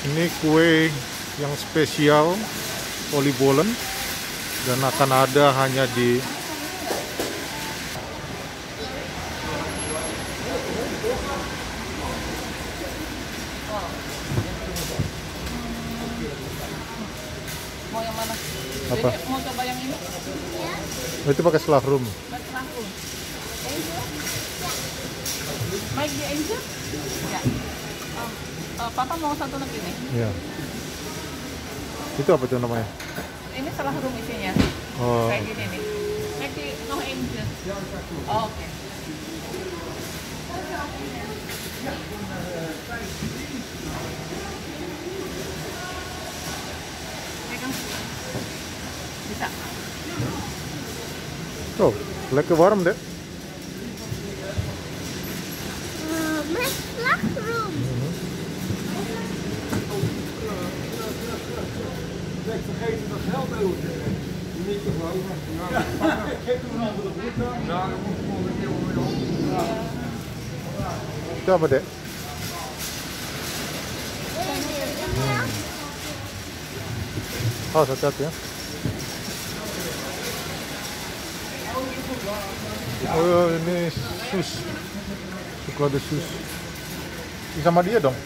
Ini kue yang spesial Olibolen dan akan ada hanya di Mau yang mana? apa? Jadi, mau coba yang ini? Itu pakai selahrum. Angel? Baik di Angel? Ya. Papa mau satu lagi nih. Ya. Itu apa tuh namanya? Ini salah room isinya. Oh. Kayak gini nih. Kayak di no Angel. Oh, oke. Pegang. Bisa. Oh, lekker warm deh. Met slagroom. Ik vergeten dat geld over te geven. Die niet te geloven. Ik geef hem een andere broek dan. Ja, dan moet ik gewoon een keer weer op. Itu apa dek? Oh, hati-hati ya. Oh, ini sus. Chocolade sus. Ini sama dia dong.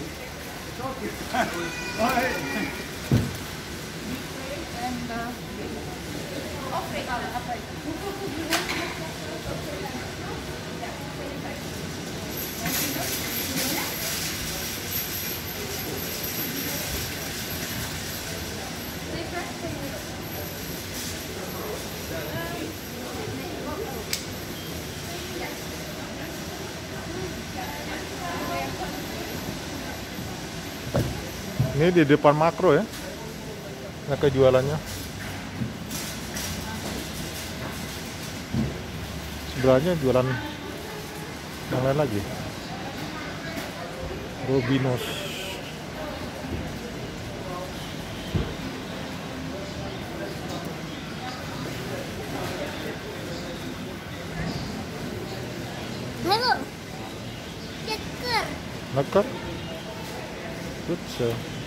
Ini di depan Makro ya. Mereka jualannya. Sebelahnya jualan yang lain lagi. Robinos. Halo. Lekker. Lekker. Goed zo.